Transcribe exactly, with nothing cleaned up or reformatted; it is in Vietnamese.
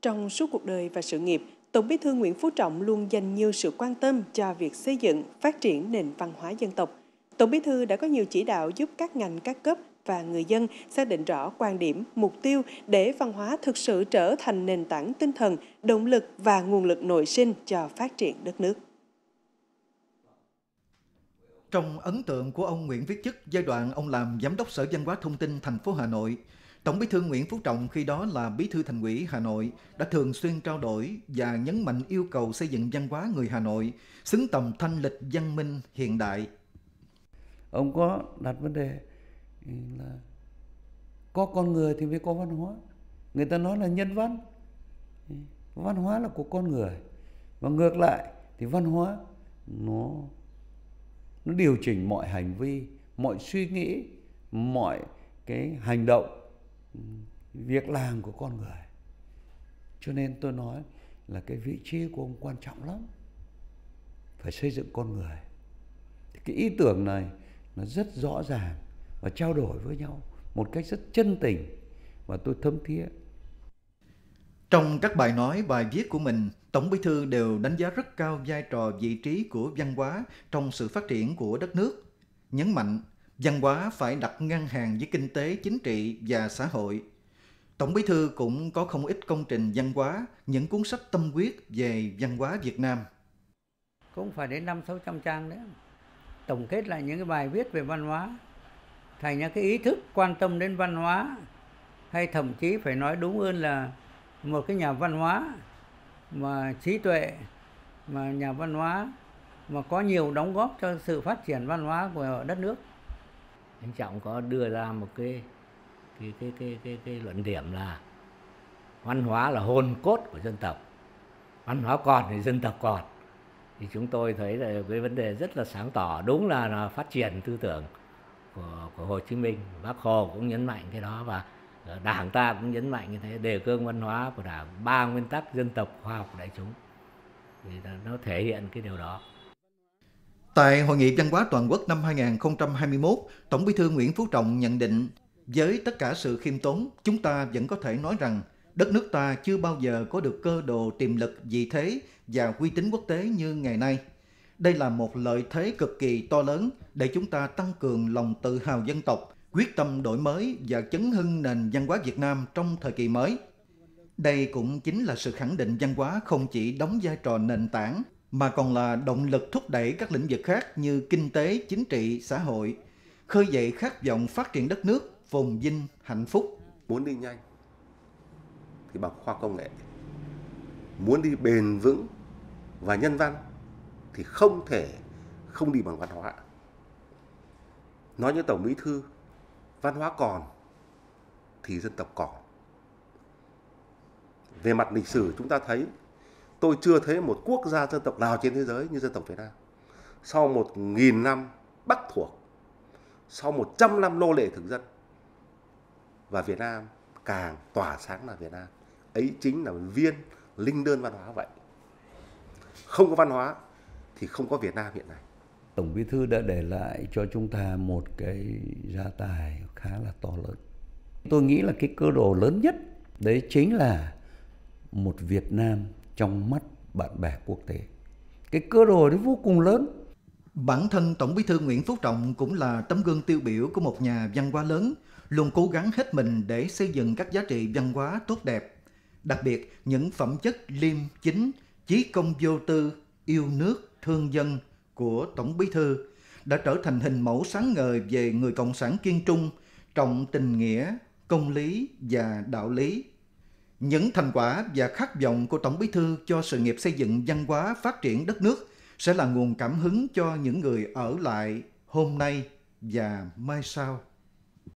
Trong suốt cuộc đời và sự nghiệp, Tổng Bí thư Nguyễn Phú Trọng luôn dành nhiều sự quan tâm cho việc xây dựng, phát triển nền văn hóa dân tộc. Tổng Bí thư đã có nhiều chỉ đạo giúp các ngành các cấp và người dân xác định rõ quan điểm, mục tiêu để văn hóa thực sự trở thành nền tảng tinh thần, động lực và nguồn lực nội sinh cho phát triển đất nước. Trong ấn tượng của ông Nguyễn Viết Chức giai đoạn ông làm Giám đốc Sở Văn hóa Thông tin thành phố Hà Nội, Tổng Bí thư Nguyễn Phú Trọng khi đó là Bí thư Thành ủy Hà Nội đã thường xuyên trao đổi và nhấn mạnh yêu cầu xây dựng văn hóa người Hà Nội xứng tầm thanh lịch văn minh hiện đại. Ông có đặt vấn đề là có con người thì mới có văn hóa. Người ta nói là nhân văn. Văn hóa là của con người. Và ngược lại thì văn hóa nó nó điều chỉnh mọi hành vi, mọi suy nghĩ, mọi cái hành động, việc làm của con người. Cho nên tôi nói là cái vị trí của ông quan trọng lắm. Phải xây dựng con người. Cái ý tưởng này nó rất rõ ràng và trao đổi với nhau một cách rất chân tình và tôi thấm thía. Trong các bài nói, bài viết của mình, Tổng Bí thư đều đánh giá rất cao vai trò vị trí của văn hóa trong sự phát triển của đất nước. Nhấn mạnh, văn hóa phải đặt ngang hàng với kinh tế, chính trị và xã hội. Tổng Bí thư cũng có không ít công trình văn hóa, những cuốn sách tâm huyết về văn hóa Việt Nam. Cũng phải đến năm sáu trăm trang nữa. Tổng kết lại những cái bài viết về văn hóa, thành những cái ý thức quan tâm đến văn hóa, hay thậm chí phải nói đúng hơn là một cái nhà văn hóa mà trí tuệ, mà nhà văn hóa mà có nhiều đóng góp cho sự phát triển văn hóa của đất nước. Anh Trọng có đưa ra một cái cái cái cái cái, cái luận điểm là văn hóa là hồn cốt của dân tộc, văn hóa còn thì dân tộc còn. Thì chúng tôi thấy là cái vấn đề rất là sáng tỏ, đúng là, là phát triển tư tưởng của, của Hồ Chí Minh. Bác Hồ cũng nhấn mạnh cái đó và Đảng ta cũng nhấn mạnh như thế, đề cương văn hóa của Đảng, ba nguyên tắc dân tộc, khoa học, đại chúng. Thì nó thể hiện cái điều đó. Tại Hội nghị Văn hóa Toàn quốc năm hai không hai mốt, Tổng Bí thư Nguyễn Phú Trọng nhận định, với tất cả sự khiêm tốn, chúng ta vẫn có thể nói rằng đất nước ta chưa bao giờ có được cơ đồ tiềm lực, vị thế và uy tín quốc tế như ngày nay. Đây là một lợi thế cực kỳ to lớn để chúng ta tăng cường lòng tự hào dân tộc, quyết tâm đổi mới và chấn hưng nền văn hóa Việt Nam trong thời kỳ mới. Đây cũng chính là sự khẳng định văn hóa không chỉ đóng vai trò nền tảng, mà còn là động lực thúc đẩy các lĩnh vực khác như kinh tế, chính trị, xã hội, khơi dậy khát vọng phát triển đất nước, phồn vinh, hạnh phúc. Muốn đi nhanh thì bằng khoa công nghệ, muốn đi bền vững và nhân văn thì không thể không đi bằng văn hóa. Nói như Tổng Bí thư, văn hóa còn thì dân tộc còn. Về mặt lịch sử chúng ta thấy, tôi chưa thấy một quốc gia dân tộc nào trên thế giới như dân tộc Việt Nam. Sau một nghìn năm Bắc thuộc, sau một trăm năm nô lệ thực dân, và Việt Nam càng tỏa sáng là Việt Nam. Ấy chính là viên linh đơn văn hóa vậy. Không có văn hóa thì không có Việt Nam hiện nay. Tổng Bí thư đã để lại cho chúng ta một cái gia tài khá là to lớn. Tôi nghĩ là cái cơ đồ lớn nhất đấy chính là một Việt Nam trong mắt bạn bè quốc tế. Cái cơ đồ đấy vô cùng lớn. Bản thân Tổng Bí thư Nguyễn Phú Trọng cũng là tấm gương tiêu biểu của một nhà văn hóa lớn, luôn cố gắng hết mình để xây dựng các giá trị văn hóa tốt đẹp. Đặc biệt, những phẩm chất liêm chính, chí công vô tư, yêu nước, thương dân của Tổng Bí thư đã trở thành hình mẫu sáng ngời về người cộng sản kiên trung, trọng tình nghĩa, công lý và đạo lý. Những thành quả và khát vọng của Tổng Bí thư cho sự nghiệp xây dựng văn hóa phát triển đất nước sẽ là nguồn cảm hứng cho những người ở lại hôm nay và mai sau.